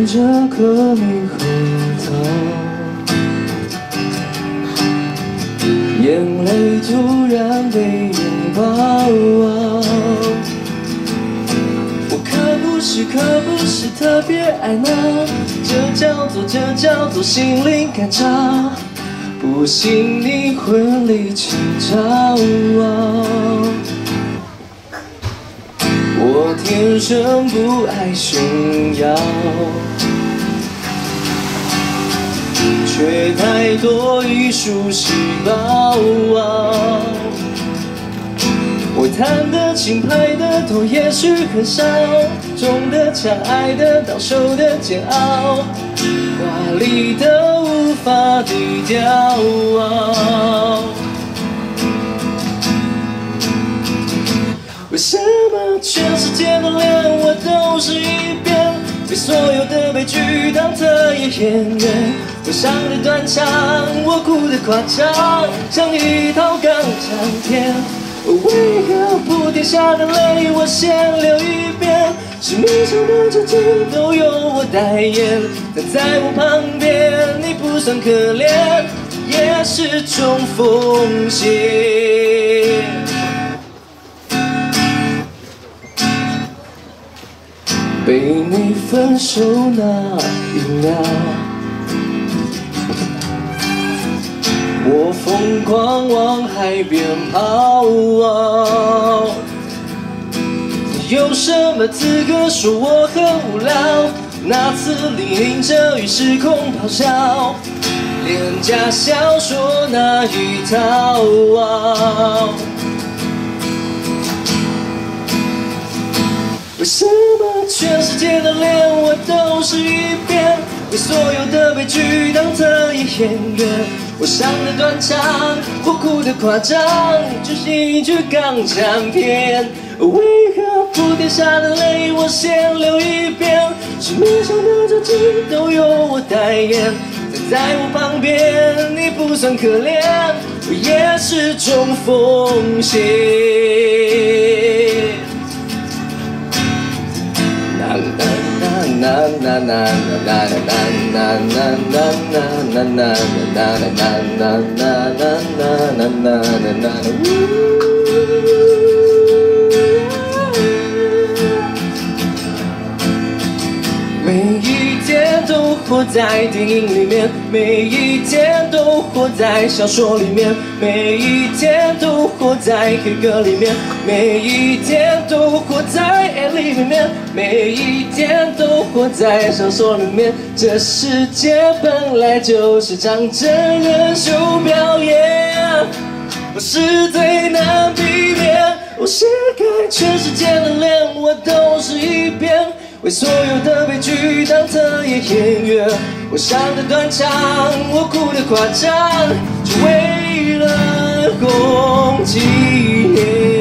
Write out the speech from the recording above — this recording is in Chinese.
着颗猕猴桃，眼泪突然被拥抱。我可不是特别爱闹，这叫做心灵感召。不信你婚礼请找我天生不爱炫耀，却太多艺术细胞。我弹得轻拍得多也许很少，中的强爱的到手的煎熬，华丽的无法低调。为什么全世界的脸我都是一遍？被所有的悲剧当特演员。我唱得断肠，我哭得夸张，像一套港产片。为何铺天下的泪我先流一遍？是迷上的酒精都由我代言，但在我旁边你不算可怜，也是种风险。被你分手那一秒，我疯狂往海边跑。有什么资格说我很无聊？那次淋着雨时空咆哮，廉价小说那一套。为什么全世界的脸我都是一遍？为所有的悲剧当特演员。我唱得断肠，我哭得夸张，就是一句港产片。为何铺天下的泪我先流一遍？是迷上的酒精都由我代言，但在我旁边你不算可怜，我也是种风险。每一天都活在电影里面，每一天都活在小说里面，每一天都活在黑歌里面，每一天都活在 Ellie 里面，每一天都活在小说里面。这世界本来就是场真人秀表演，我是最难避免。我掀开全世界的脸，我都是一遍。为所有的悲剧当特演员，我唱得断肠，我哭得夸张，只为了红纪念。